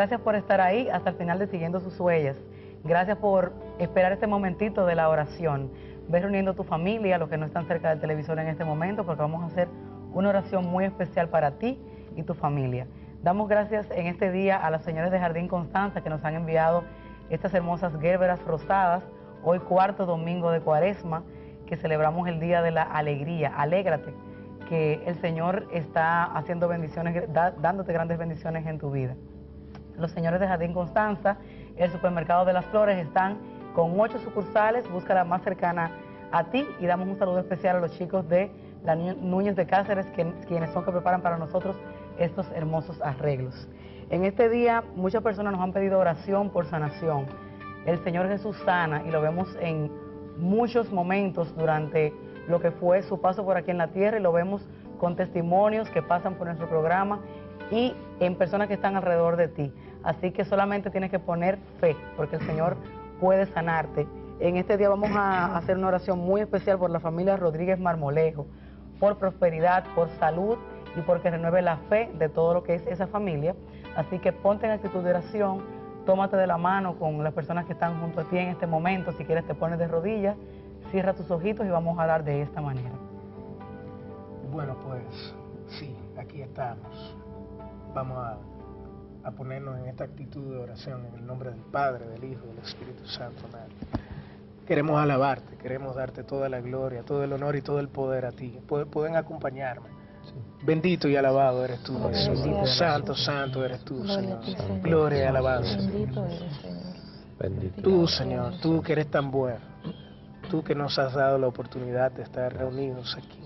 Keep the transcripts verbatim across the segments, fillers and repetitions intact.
Gracias por estar ahí hasta el final de Siguiendo sus Huellas. Gracias por esperar este momentito de la oración. Ve reuniendo tu familia, los que no están cerca del televisor en este momento, porque vamos a hacer una oración muy especial para ti y tu familia. Damos gracias en este día a las señoras de Jardín Constanza que nos han enviado estas hermosas gérberas rosadas, hoy cuarto domingo de Cuaresma, que celebramos el Día de la Alegría. Alégrate, que el Señor está haciendo bendiciones, da, dándote grandes bendiciones en tu vida. Los señores de Jardín Constanza, el supermercado de las Flores, están con ocho sucursales, busca la más cercana a ti, y damos un saludo especial a los chicos de la Núñez de Cáceres, que, quienes son que preparan para nosotros estos hermosos arreglos. En este día muchas personas nos han pedido oración por sanación. El Señor Jesús sana, y lo vemos en muchos momentos durante lo que fue su paso por aquí en la tierra, y lo vemos con testimonios que pasan por nuestro programa y en personas que están alrededor de ti. Así que solamente tienes que poner fe, porque el Señor puede sanarte. En este día vamos a hacer una oración muy especial por la familia Rodríguez Marmolejo, por prosperidad, por salud y porque renueve la fe de todo lo que es esa familia. Así que ponte en actitud de oración, tómate de la mano con las personas que están junto a ti en este momento. Si quieres te pones de rodillas, cierra tus ojitos y vamos a orar de esta manera. Bueno, pues sí, aquí estamos. Vamos a, a ponernos en esta actitud de oración en el nombre del Padre, del Hijo y del Espíritu Santo. Amén. Queremos alabarte, queremos darte toda la gloria, todo el honor y todo el poder a ti. Pueden acompañarme. Sí. Bendito y alabado eres tú, Jesús. Santo, santo eres tú, Señor. Gloria y alabanza. Bendito eres, Señor. Bendito. Tú, Señor, tú que eres tan bueno, tú que nos has dado la oportunidad de estar reunidos aquí.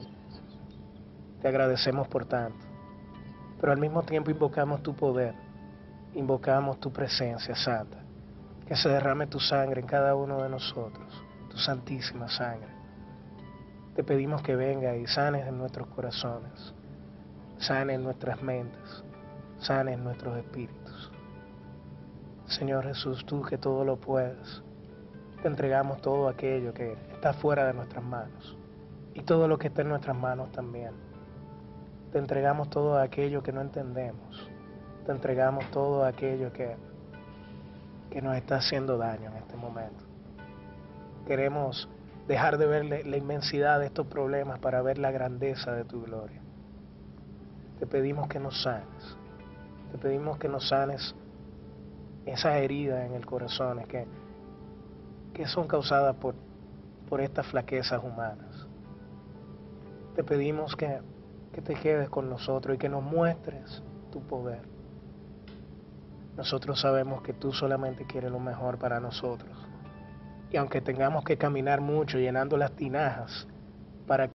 Te agradecemos por tanto, pero al mismo tiempo invocamos tu poder, invocamos tu presencia santa, que se derrame tu sangre en cada uno de nosotros, tu santísima sangre. Te pedimos que venga y sanes en nuestros corazones, sanes en nuestras mentes, sanes en nuestros espíritus. Señor Jesús, tú que todo lo puedes, te entregamos todo aquello que está fuera de nuestras manos y todo lo que está en nuestras manos también. Te entregamos todo aquello que no entendemos, te entregamos todo aquello que que nos está haciendo daño en este momento. Queremos dejar de ver la inmensidad de estos problemas para ver la grandeza de tu gloria. Te pedimos que nos sanes, te pedimos que nos sanes esas heridas en el corazón que, que son causadas por, por estas flaquezas humanas. Te pedimos que, que te quedes con nosotros y que nos muestres tu poder. Nosotros sabemos que tú solamente quieres lo mejor para nosotros. Y aunque tengamos que caminar mucho llenando las tinajas para